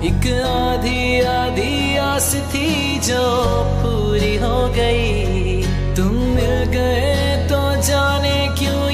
एक आधी आधी आस थी जो पूरी हो गई। तुम मिल गए तो जाने क्यों